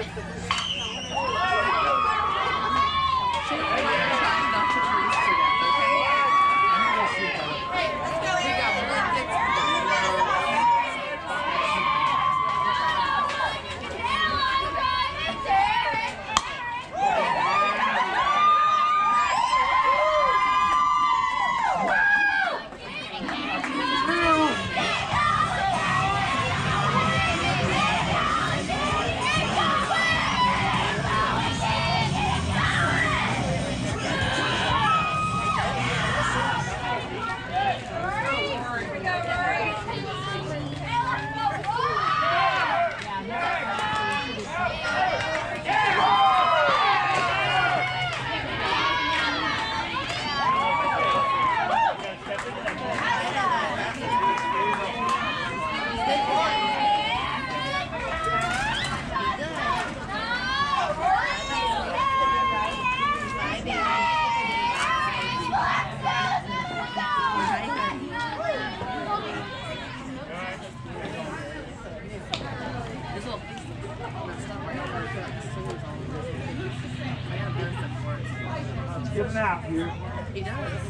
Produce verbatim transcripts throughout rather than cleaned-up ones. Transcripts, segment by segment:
Getting out here. He does.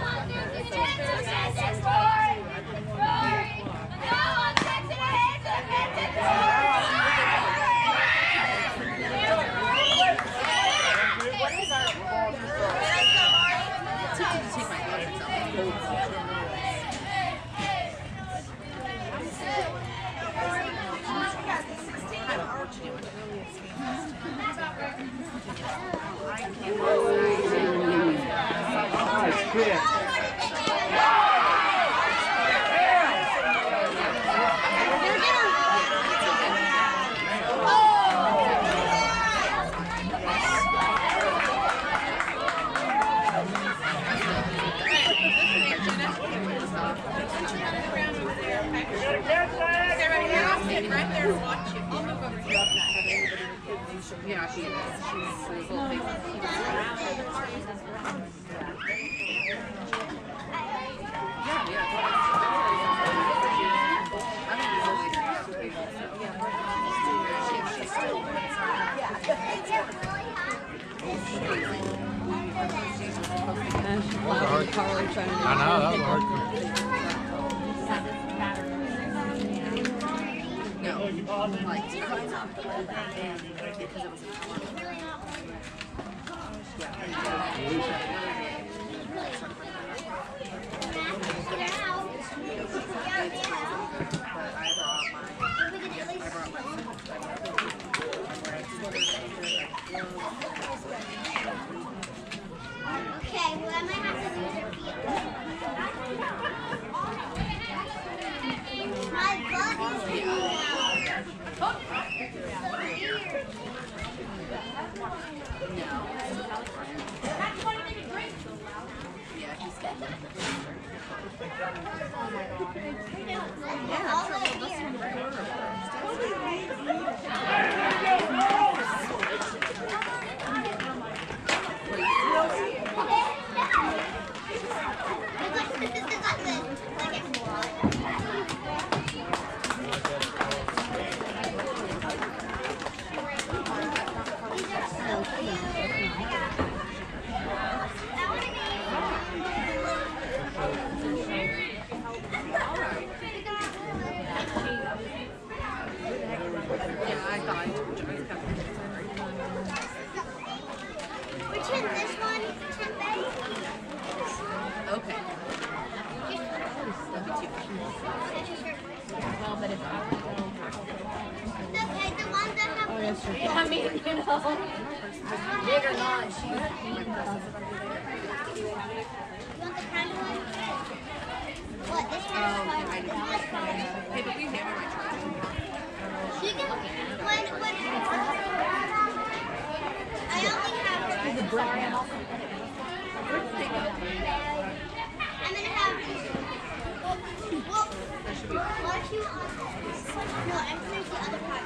Nice pitch. Right there and watch you. I'll move over here. Yeah, she is. She's a little big. Yeah, yeah. I know, that was hard. No, like, because it was Okay, well, I might have to use your feet. My butt is hanging out. yeah, he's getting it. I mean, you know, big or not, she. You want the kind of one? What, this one? Oh, yeah, I do. Hey, but we hammer my charger. You can, when, when, I only have. I'm gonna have. Well, watch you on. No, I'm going to the other part.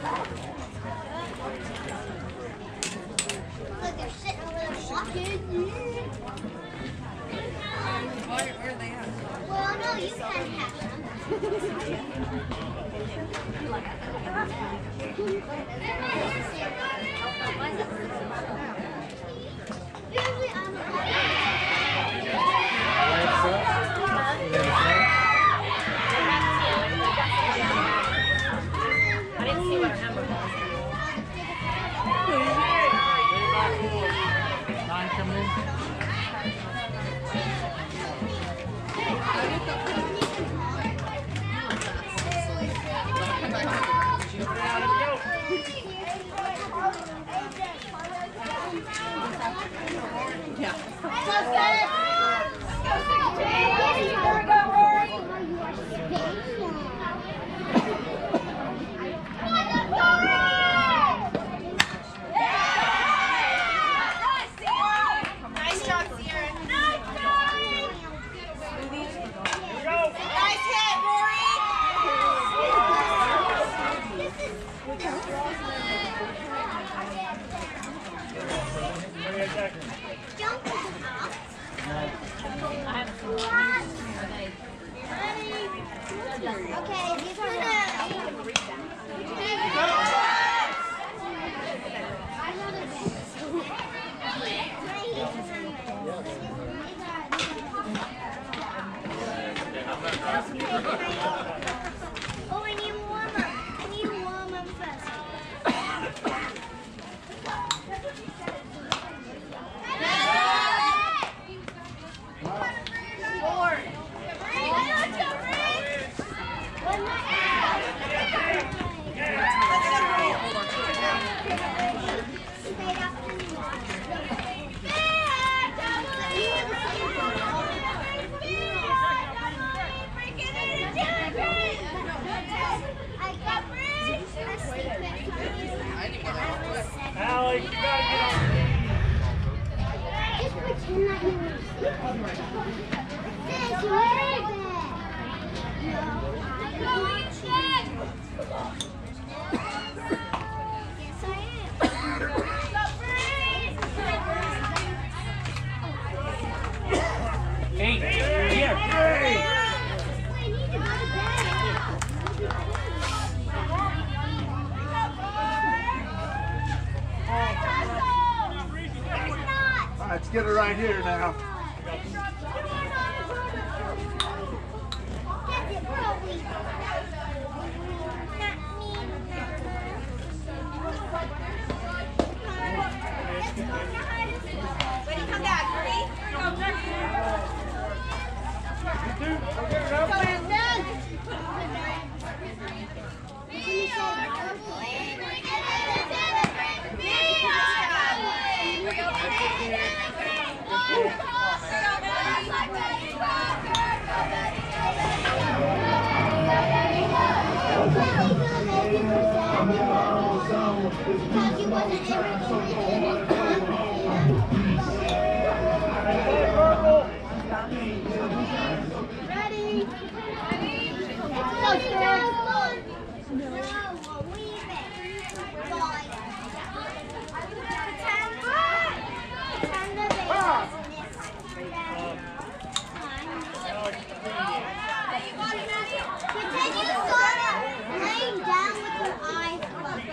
Look, they're sitting over there walking. Where, where are they at? Well, no, you can have them. Usually I'm I didn't see what her number was. Nine coming in. Nice job, Sierra. Nice hit, Rory. Jump is up. I have Okay, these are Oh, I need a warm up. I need a warm up first. Alex, you gotta get on. Just pretend like you were Yes, you were there. No, I check. Yes, I am. Eight. Yeah, great. I need to go to bed. All right, let's get her right here now. Way to come back, Rory. Because you wasn't everything Ready? Go, Sarah. No, we'll leave it. Right. Pretend, pretend the baby Pretend you saw her laying down with her eyes closed.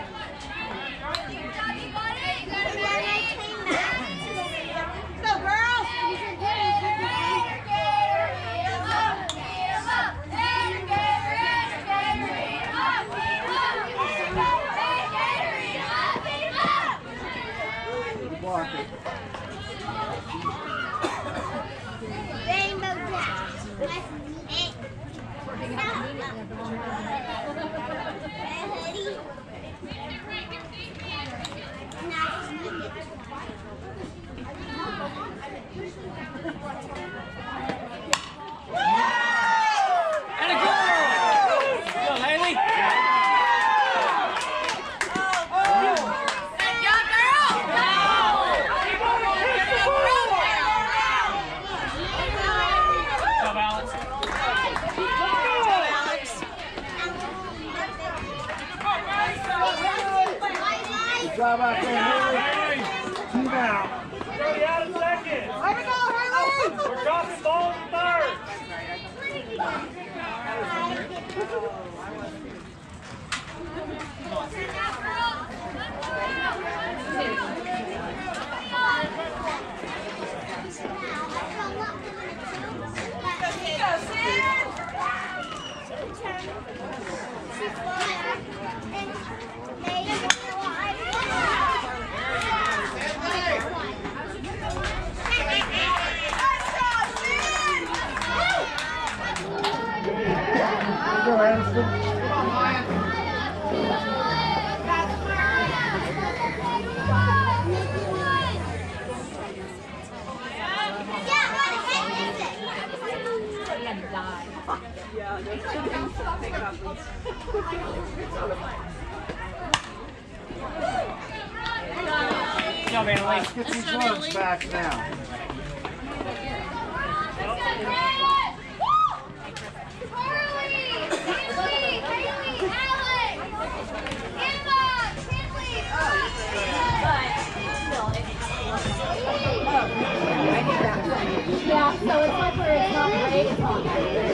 And then I came back. Go, girls! You said, Block it. Rainbow Dash. Let's meet it. Ready? Nice to meet it. And a goal! Go, Haley! Go, Alex. Alex. job out there, Haley. Two now. Jody out a second. Way to go, Haley! We're dropping balls in third. Go, Anderson. Go, Vanley. Let's get these runs back now. Yeah, so it's like where it's not great, it's not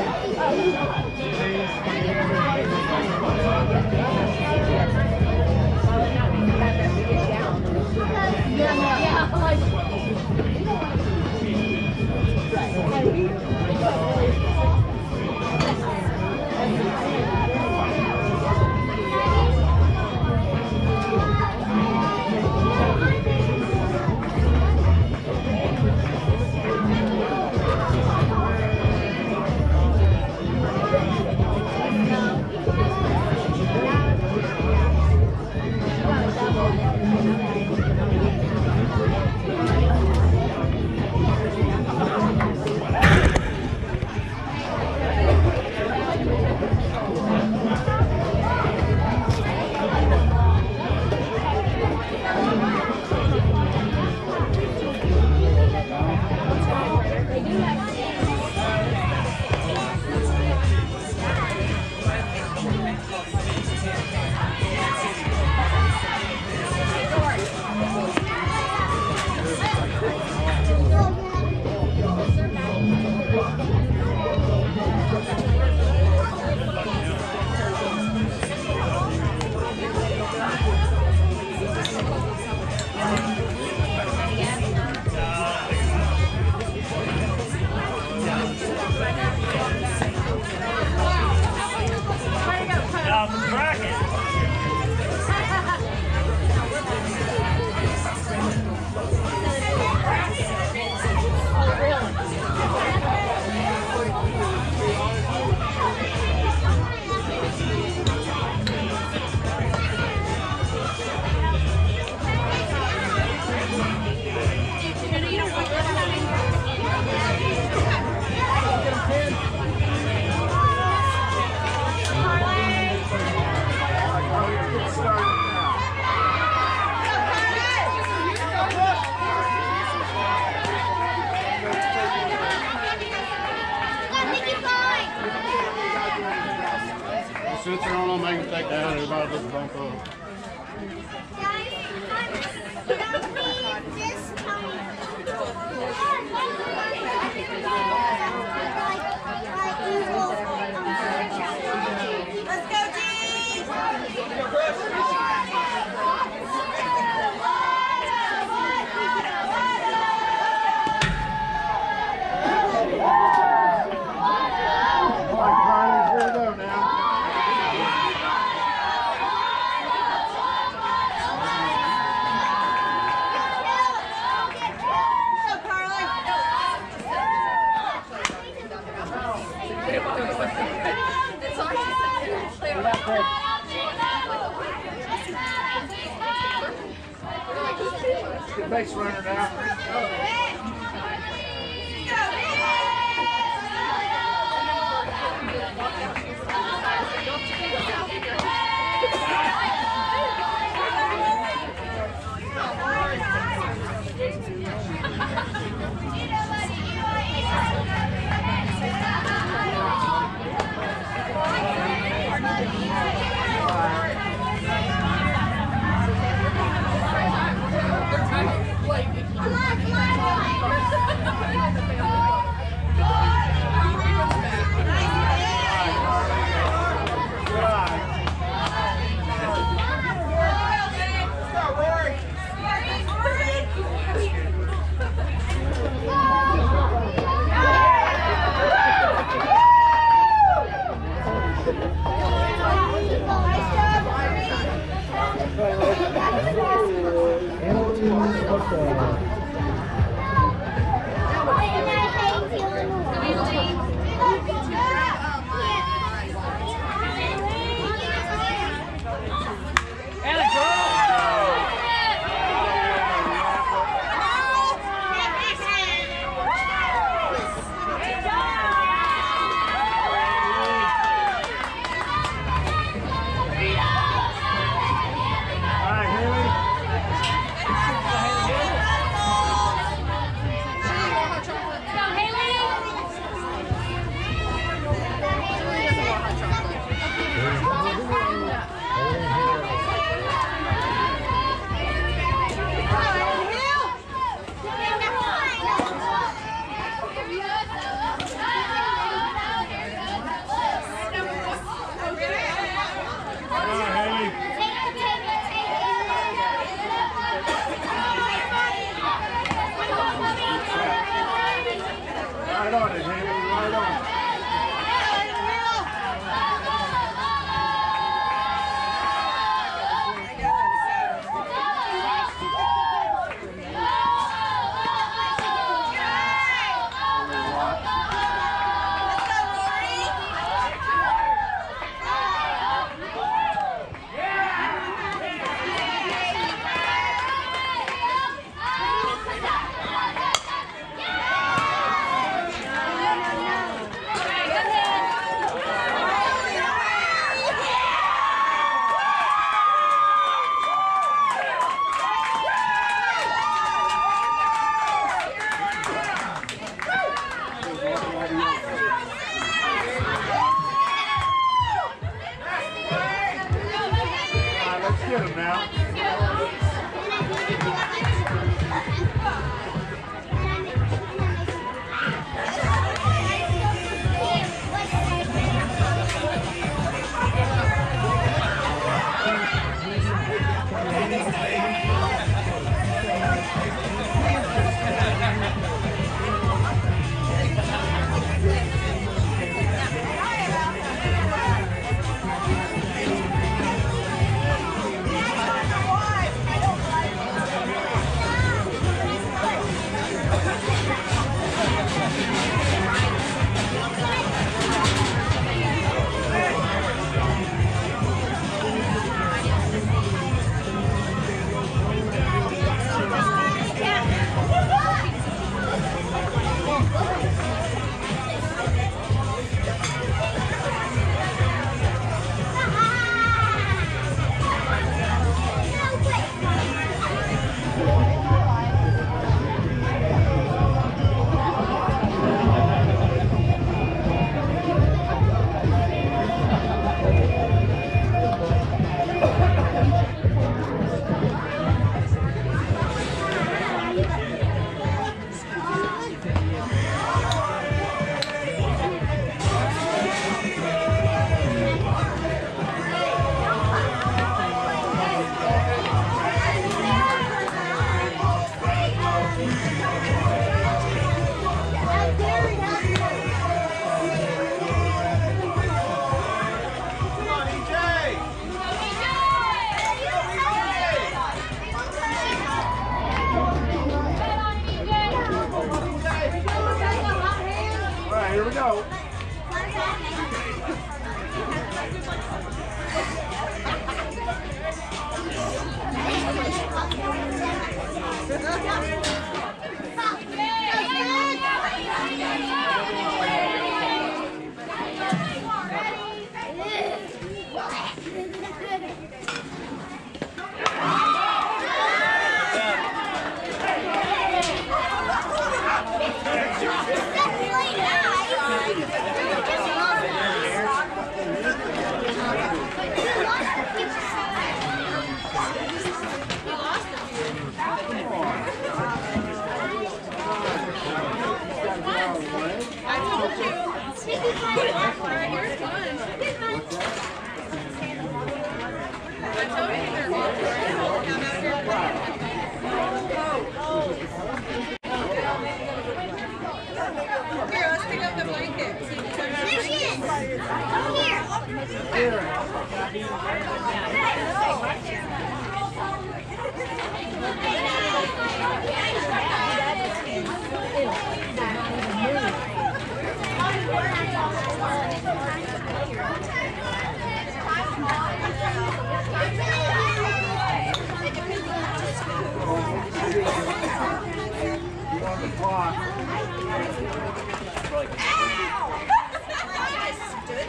yeah, yeah, like Since they're on, make them take down. Everybody just bump up. Let's go, Good base runner now. Right on it, Haley. Right on it. Get him now. Here we go. Here.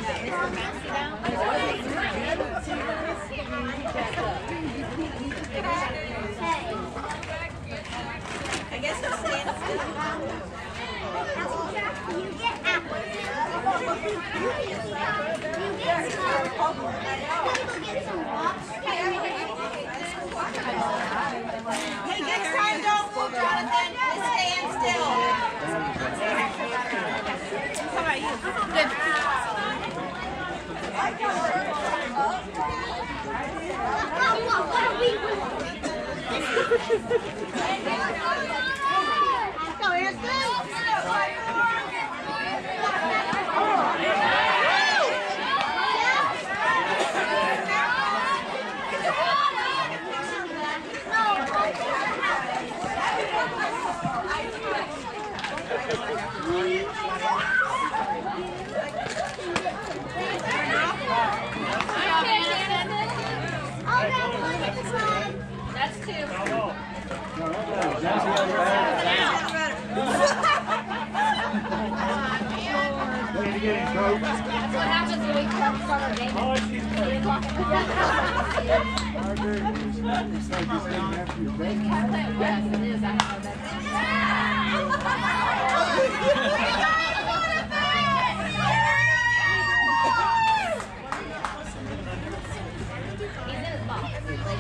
I guess I'm staying still. You get apples. You get some. People get some rocks. Hey, next time don't move, Jonathan. Just stand still. How about you? Good. What are we doing? Let's go, Anderson. That's two. That's what happens when we start our game at eight o'clock in the morning. Yes, it is. I know He's in his box.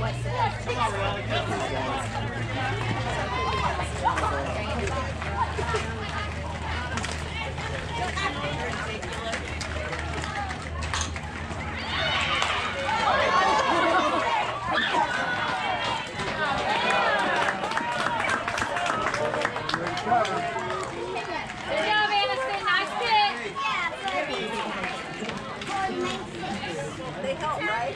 Good job, Anderson. Nice pick. They help, right?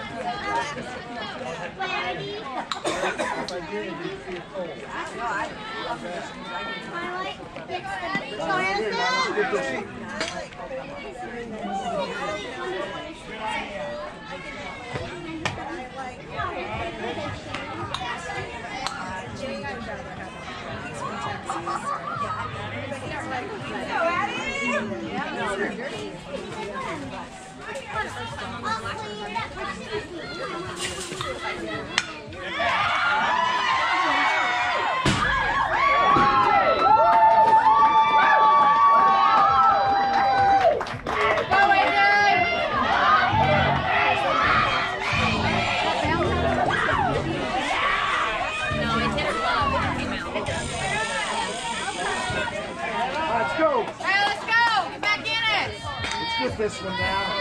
Let's go. Hey, let's go. Get back in it. Let's get this one now.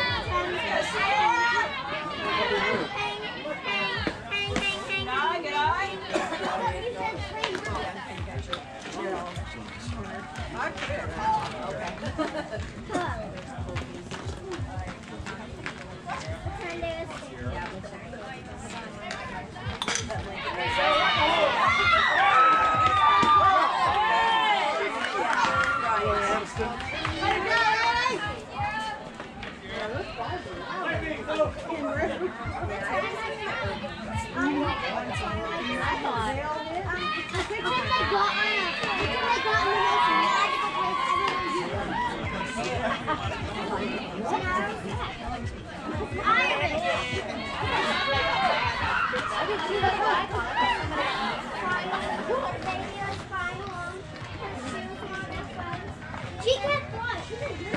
She can't fly. She's a good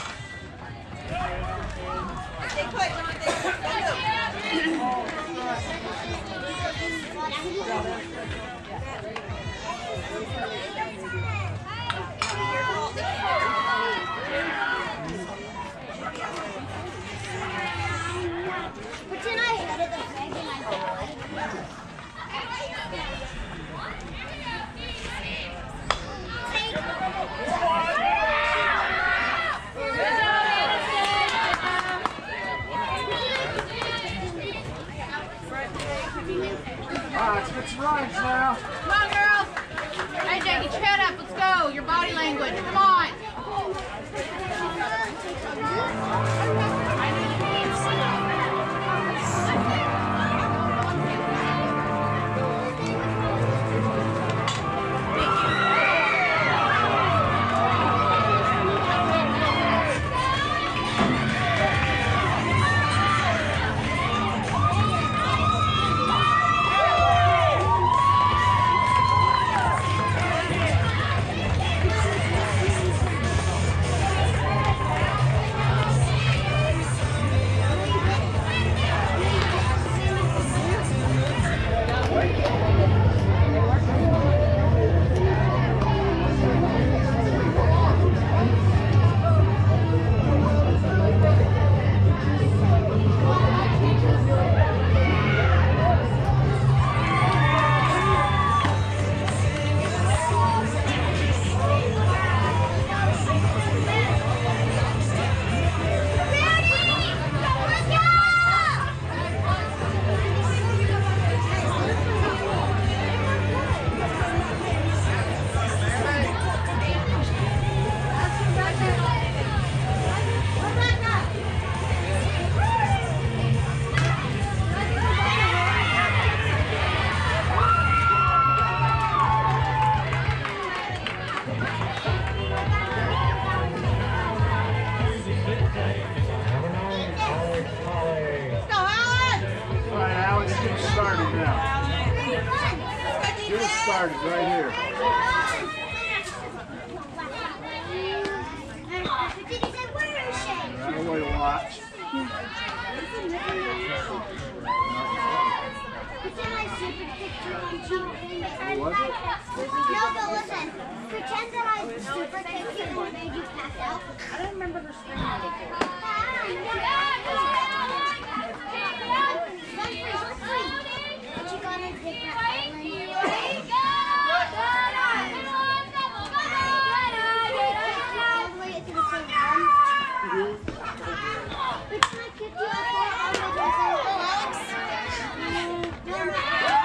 Stay put, Jonathan. Pretend I hated the bag in my body. All right, let's get some runs now. Come on, girls. Hey, Jackie, chat up. Let's go. Your body language. Come on. started right here. Right away to watch. Was it? No, but listen. Pretend that I super kicked you and made you pass out. I don't remember her screaming. But you got a different island. All the way to the same one. Pretend I kicked you up all the way to the same one. Alex? No, no.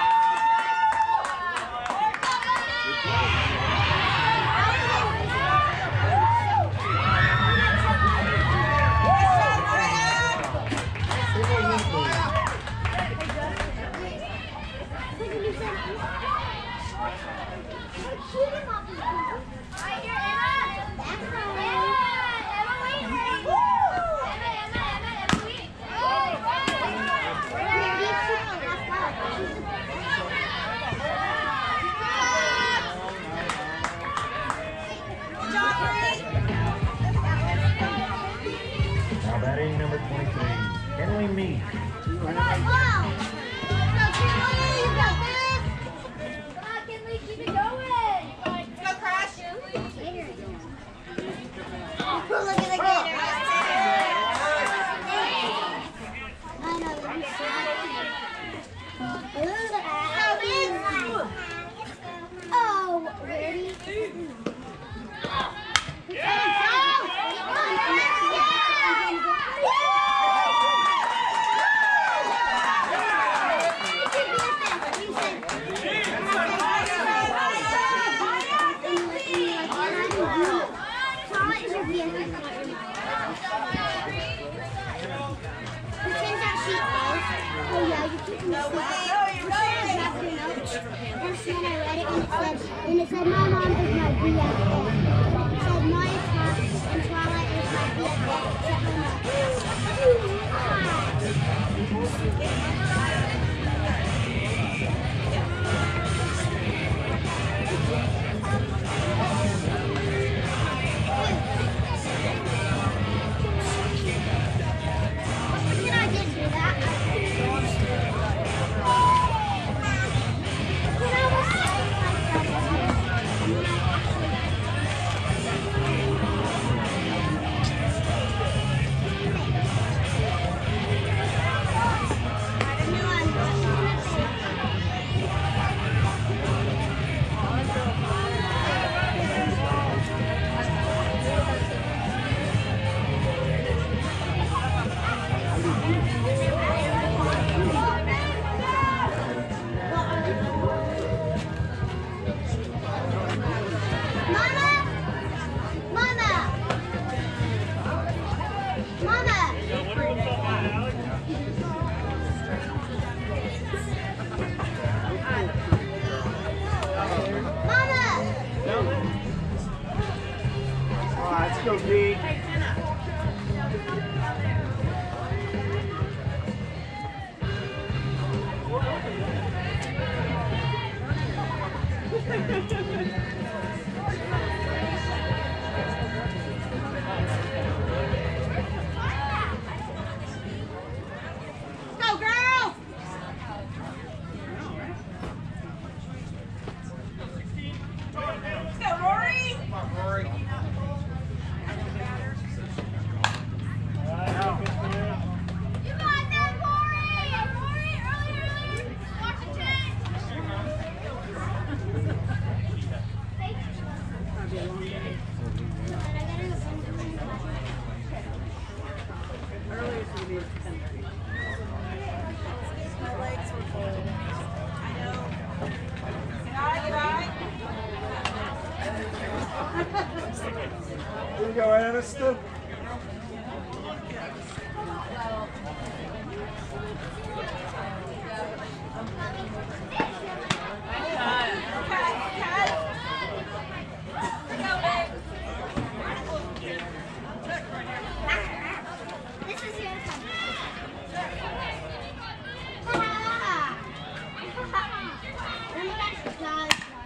Now batting number twenty-three, Henley Meek. Oh, ready? And it said, my mom is my B F F. It said, my top and Twilight is my B F F. Except my Can I just do that? Let's go, Pete. Go, girl! Let's go, Rory! Come on, Rory. Here you go, Aniston. This is your time.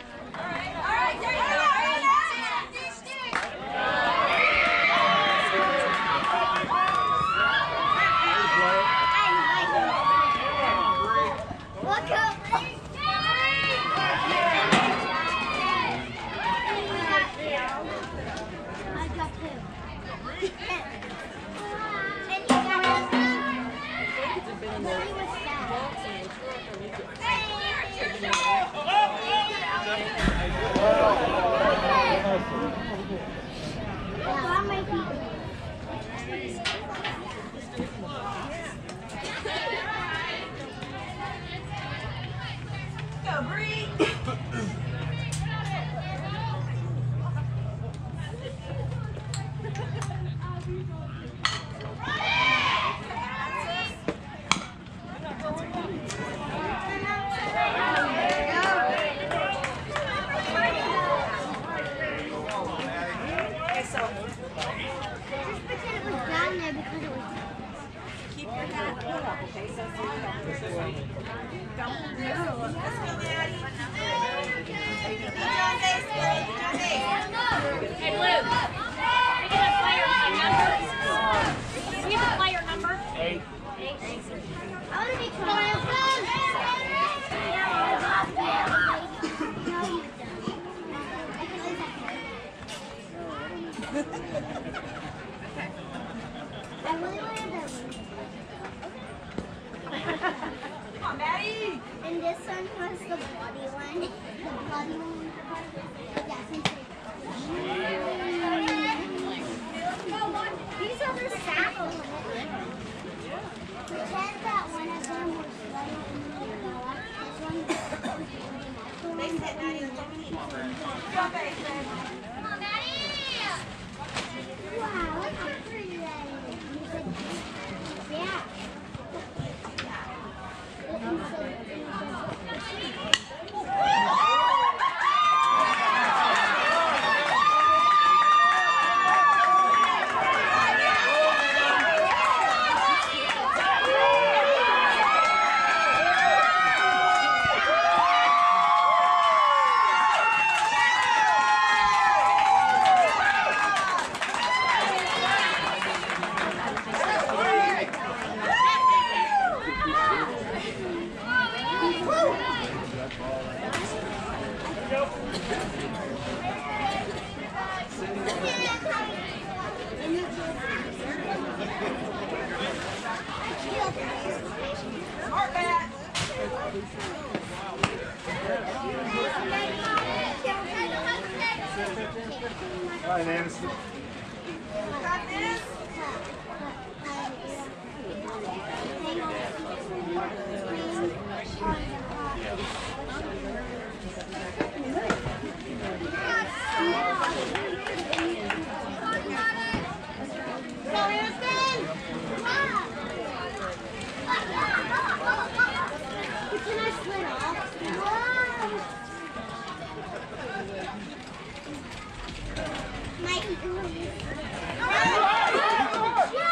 Hey, Luke. We get a player number. We have a player number. Eight. I want to be triumphant. No, you don't. I can always have I really wanted the Come on, Maddie. And this one was the bloody one. The bloody one. Yeah, since these are the saddles. Pretend that one of them was bloody and then go up. This one was They said Maddie. Come on, Mason. Come on, Maddie. wow, look how pretty that is. Yeah. Smart, Matt. All right, Anderson. Got this? Can I split off? Wow. My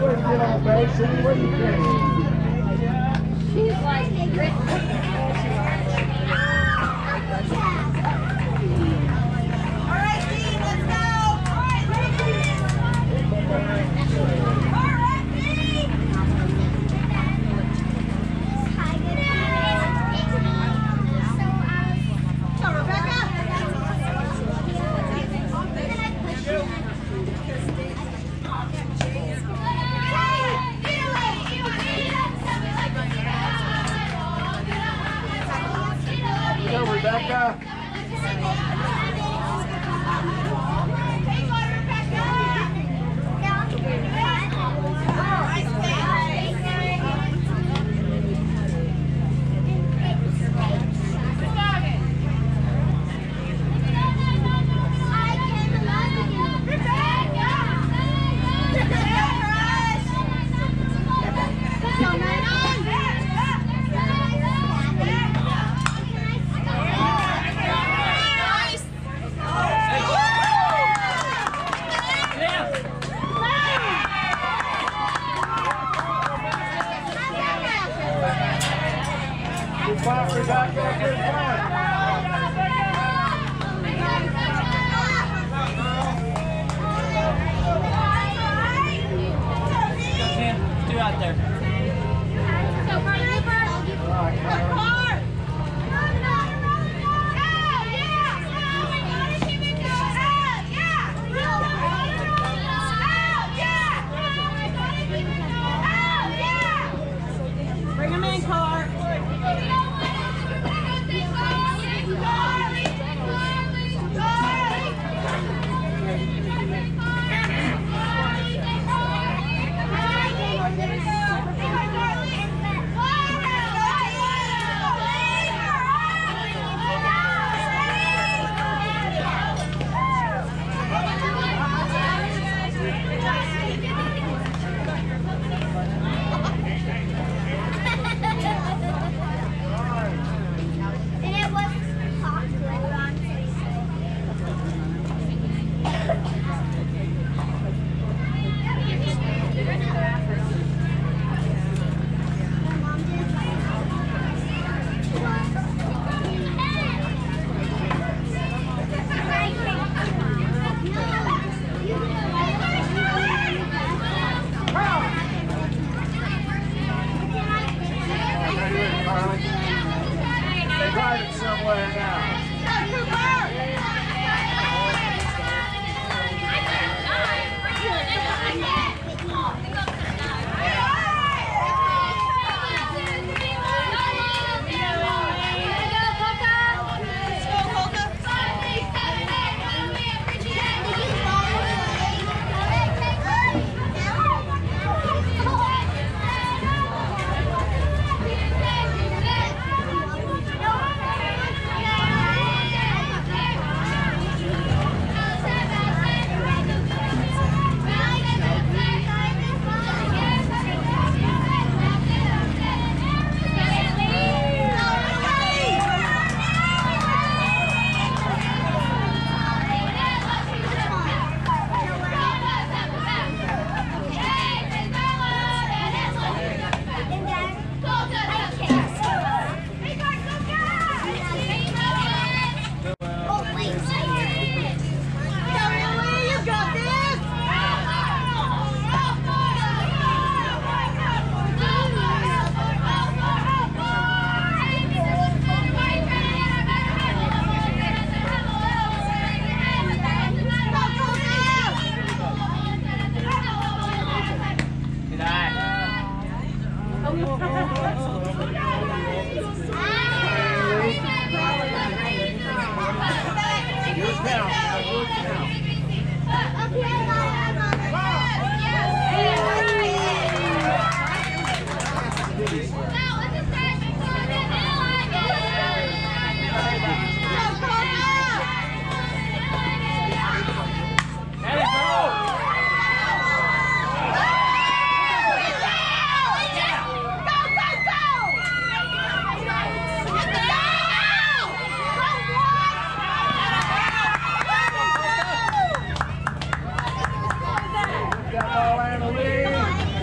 Way to get on base, Cindy. What do you think? She's like written. Go, Rebecca. Good fight, Rebecca. Good fight. Two out there. So, Carly Cooper. Bring him in, Clark. They got it somewhere now. Got ball and a lead.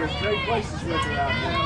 trade places with her out there.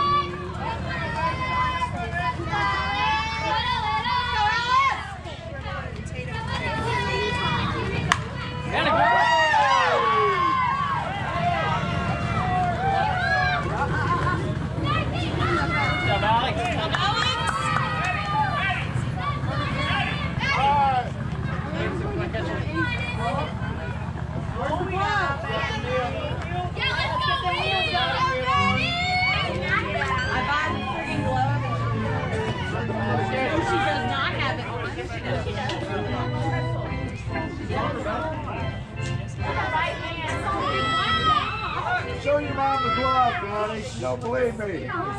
Show your mom the glove, Connie. Don't believe me. Because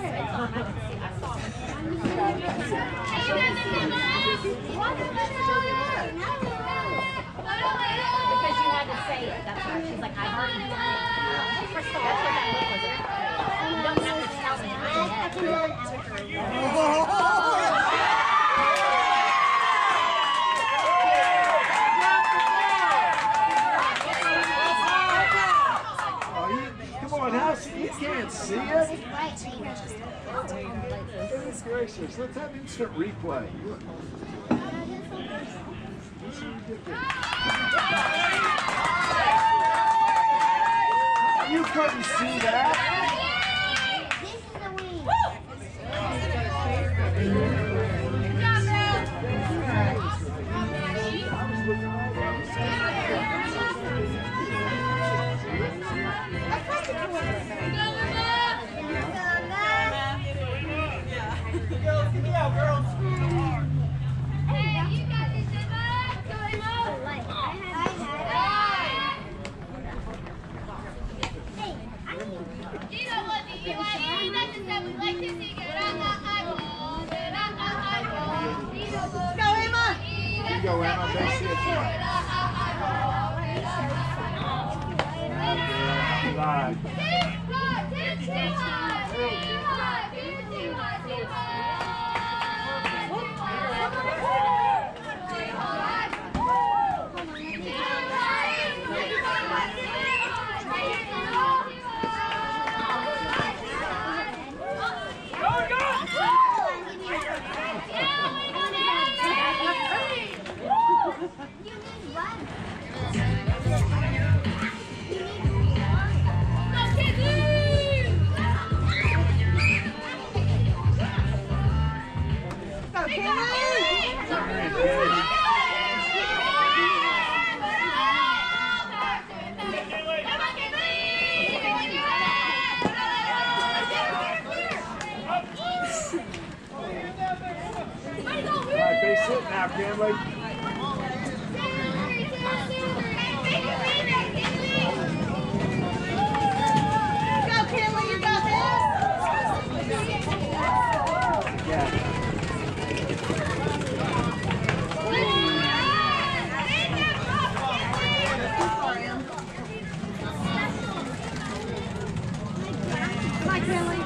you had to say it. That's why she's like, I've already done it. First of all, that's what that look was. You don't have to tell me. You can't see it? Goodness gracious, let's have instant replay. You couldn't see that? This is the wing. Go, Emma. Best hit. Live. Base hit now, Kinley. Go, Kinley, you got this. Yeah. Come on, Kinley.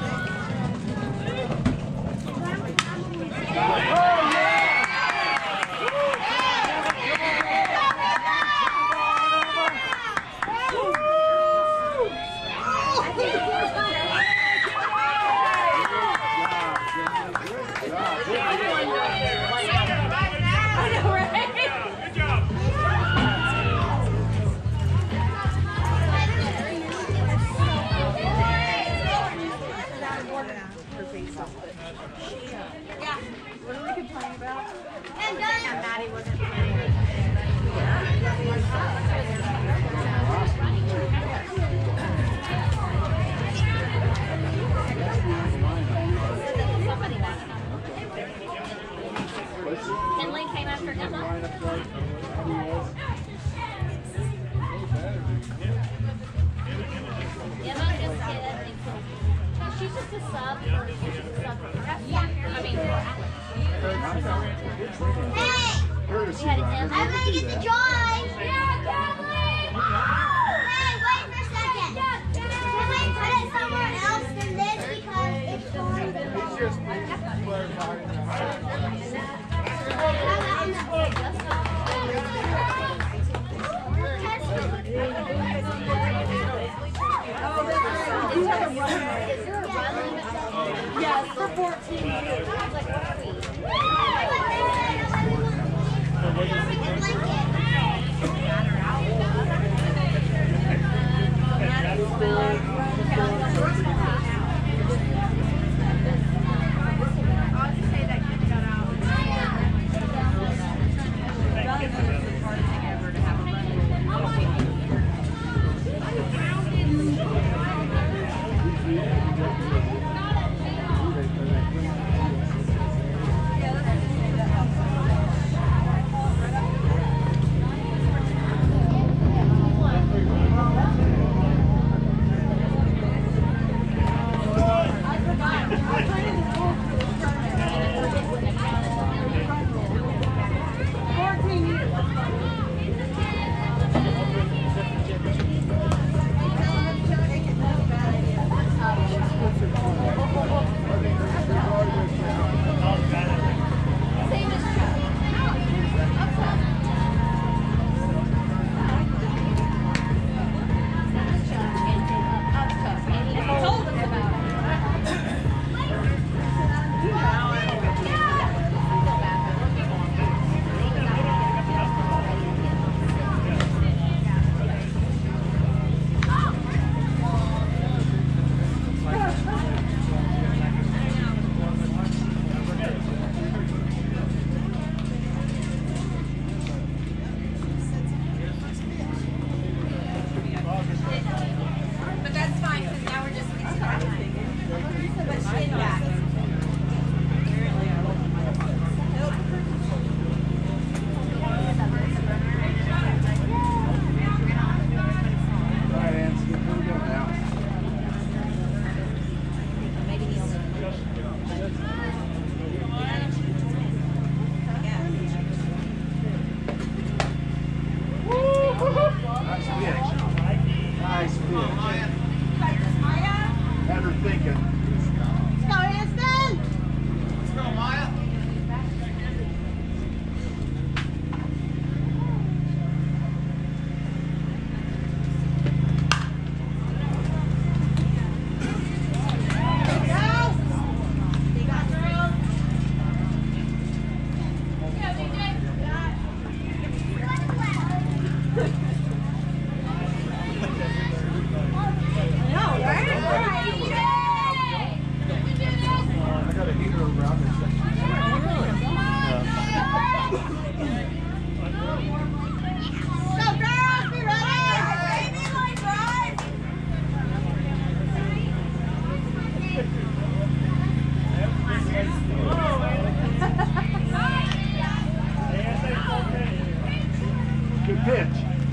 Kinley came after Emma. Emma just hit, I think. No, she's just a sub. She's just a sub. Yeah. I mean, Hey! Courtesy You had it, runner. Em. I'm gonna get to join! yeah, Kinley! Hey, wait for a second! Can we put it somewhere else than this because it's going to It's just clarifying. Oh, fourteen years. I was like, what are we? But that's fine because now we're just extracting. But she didn't back. Alright, Ann, skip where we go now. Maybe the only Nice pitch. Nice pitch. Had her thinking. Let's go, Anston! Let's go, Maya. I got a heater around this section. Go, girls! Be ready! Good pitch.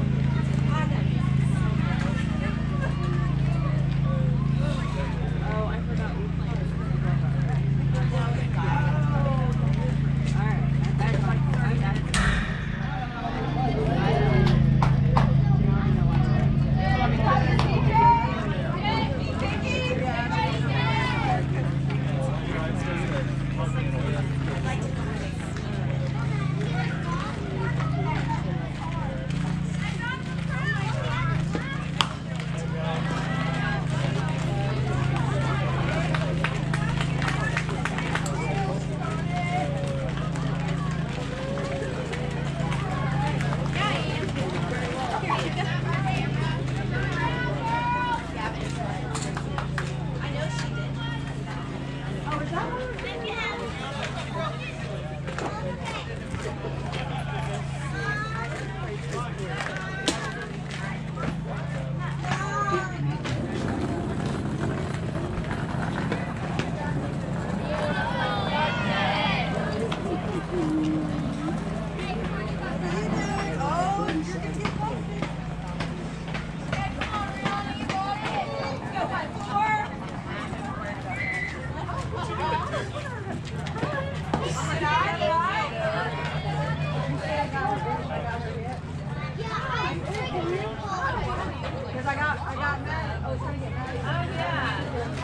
Because I got, I got mad. I was trying to get mad. Oh, yeah.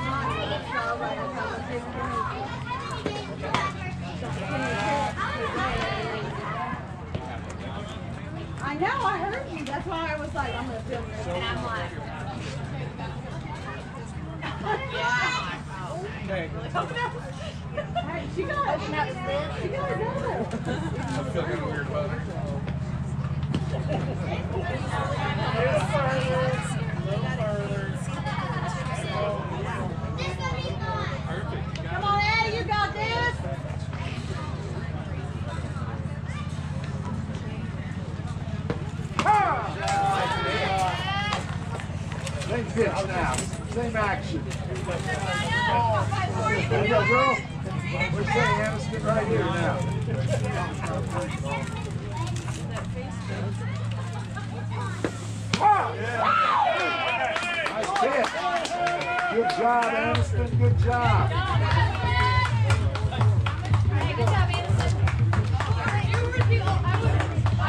I know, I heard you. That's why I was like, I'm going to film this. And I'm like, Okay. She got it. She got it. She got it. I feel kind of weird about it. Come on, Eddie, you got this. Same pitch now. Same action. There you go, girl. We're saying Aniston right here now. Nice pitch. Good job, Aniston. Good job. Good job, Anderson. You repeat. I was. I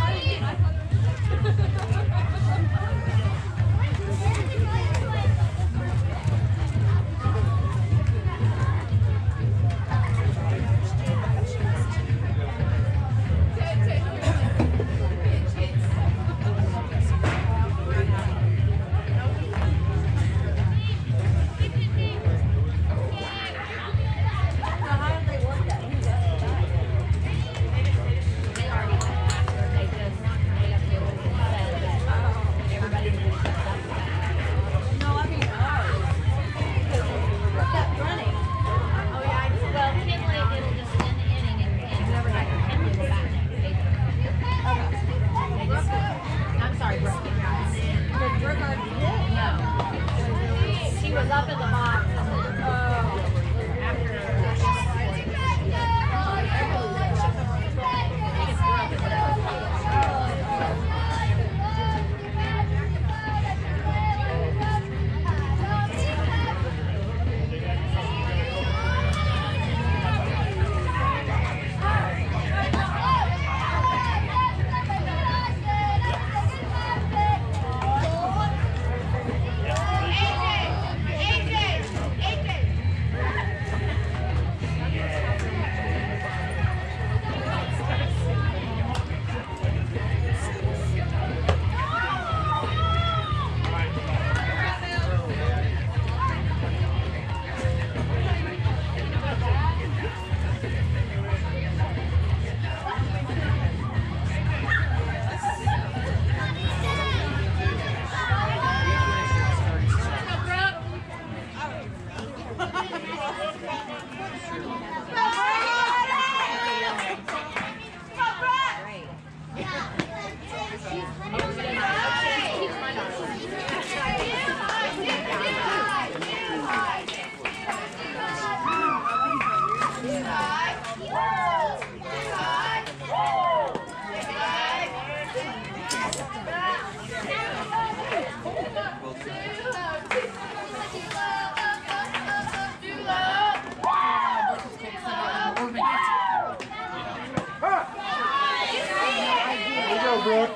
Brooke.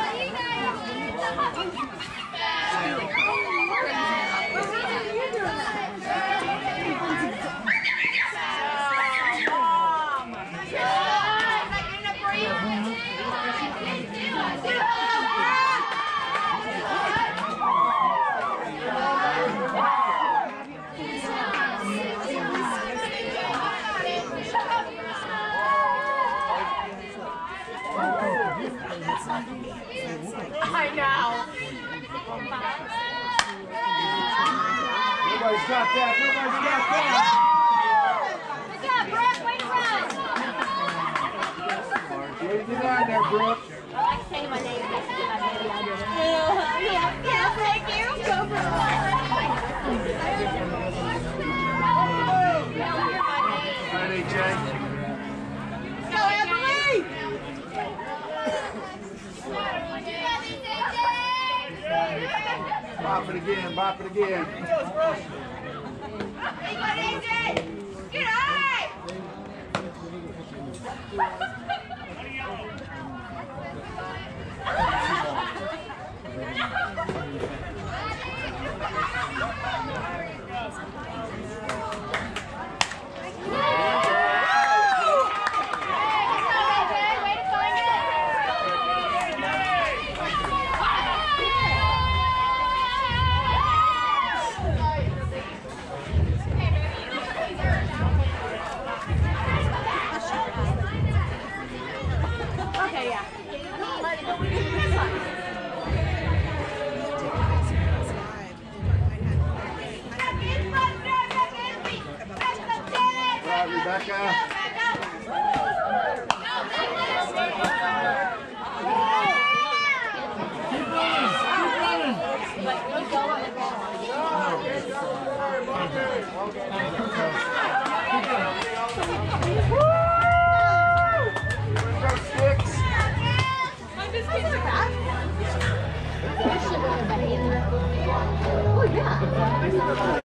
I know. Nobody's got that. Nobody's got that. Good job, Brooke. Way to run. Way to get down there, Brooke. I like saying my name. I say my name. I do it. Yeah, yeah, thank you. Go, Brooke. All right, A J. Go, Emily. Bop it again, bop it again. Hey, go, A J. Get high. Yeah.